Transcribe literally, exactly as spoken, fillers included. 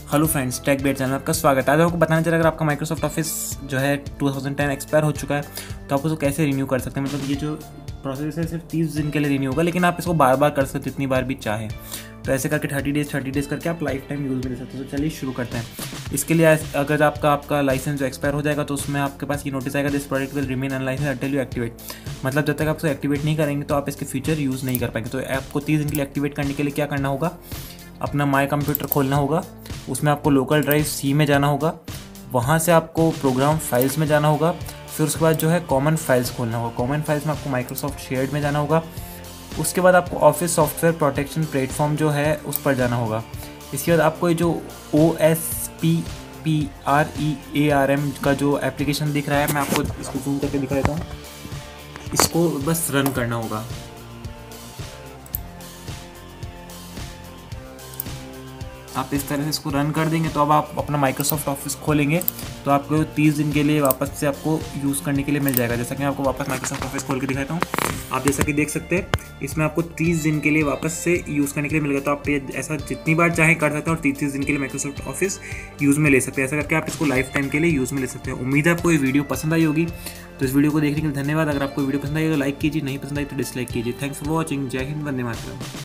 Hello friends, tech bet channel में आपका स्वागत है। आज आपको बताना चला, अगर आपका माइक्रोसॉफ्ट ऑफिस जो है टू थाउजेंड टेन एक्सपायर हो चुका है तो आप उसको कैसे रिन्यू कर सकते हैं। मतलब ये जो प्रोसेस है सिर्फ तीस दिन के लिए रिन्यू होगा, लेकिन आप इसको बार बार कर सकते हो जितनी बार भी चाहें। तो ऐसे करके थर्टी डेज थर्टी डेज करके आप लाइफ टाइम यूज़ में ले सकते हो। तो चलिए शुरू करते हैं। इसके लिए अगर आपका आपका लाइसेंस जो एक्सपायर हो जाएगा तो उसमें आपके पास ये नोटिस आएगा, this product will remain unlicense until you activate. मतलब जब तक आप उसको एक्टिवेट नहीं करेंगे तो आप इसके फीचर यूज़ नहीं कर पाएंगे। तो आपको तीस दिन के लिए एक्टिवेट करने के लिए क्या करना होगा, अपना माई कंप्यूटर खोलना होगा, उसमें आपको लोकल ड्राइव सी में जाना होगा, वहाँ से आपको प्रोग्राम फाइल्स में जाना होगा, फिर उसके बाद जो है कॉमन फाइल्स खोलना होगा। कॉमन फाइल्स में आपको माइक्रोसॉफ्ट शेयर्ड में जाना होगा। उसके बाद आपको ऑफिस सॉफ्टवेयर प्रोटेक्शन प्लेटफॉर्म जो है उस पर जाना होगा। इसके बाद आपको ये जो O S P P R E A R M का जो एप्लीकेशन दिख रहा है, मैं आपको इसको जूम करके दिखा देता हूँ। इसको बस रन करना होगा। आप इस तरह से इसको रन कर देंगे तो अब आप अपना माइक्रोसॉफ्ट ऑफिस खोलेंगे तो आपको तीस दिन के लिए वापस से आपको यूज़ करने के लिए मिल जाएगा। जैसा कि मैं आपको वापस माइक्रोसॉफ्ट ऑफिस खोल के दिखाता हूँ, आप जैसा कि देख सकते हैं इसमें आपको तीस दिन के लिए वापस से यूज़ करने के लिए मिलेगा। तो आप ये ऐसा जितनी बार चाहें कर सकते हैं और तीस तीस दिन के लिए माइक्रोसॉफ्ट ऑफिस यूज़ में ले सकते हैं। ऐसा करके आप इसको लाइफ टाइम के लिए यूज़ में ले सकते हैं। उम्मीद है आपको ये वीडियो पसंद आई होगी। तो इस वीडियो को देखने के लिए धन्यवाद। अगर आपको वीडियो पसंद आई तो लाइक कीजिए, नहीं पसंद आई तो डिसलाइक कीजिए। Thanks for watching. जय हिंद, वंदे मातरम।